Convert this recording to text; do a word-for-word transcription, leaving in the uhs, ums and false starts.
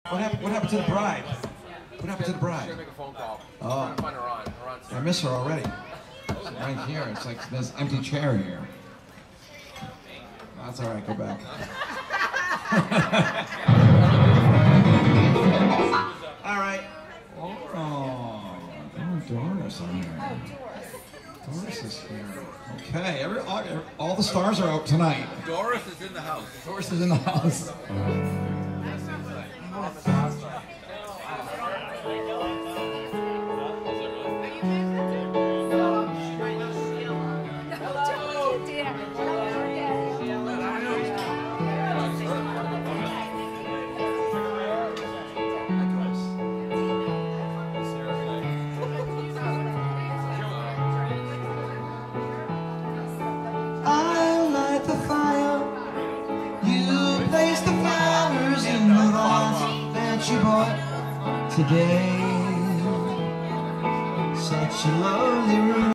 What happened? What happened to the bride? What happened to the bride? Should make a phone call. Oh, I'm trying to find her on. Her on I miss her already. Right here, it's like there's an empty chair here. That's all right. Go back. All right. Oh, oh, Doris on here. Doris is here. Okay, every, all, all the stars are out tonight. Doris is in the house. Doris is in the house. You bought today, such a lovely room.